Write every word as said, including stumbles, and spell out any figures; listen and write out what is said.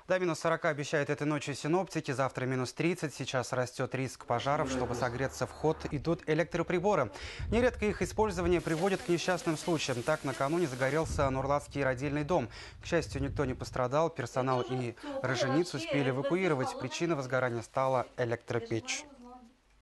До минус сорока обещают этой ночью синоптики, завтра минус тридцать. Сейчас растет риск пожаров. Чтобы согреться в ход идут электроприборы. Нередко их использование приводит к несчастным случаям. Так, накануне загорелся Нурлатский родильный дом. К счастью, никто не пострадал. Персонал и рожениц успели эвакуировать. Причиной возгорания стала электропечь.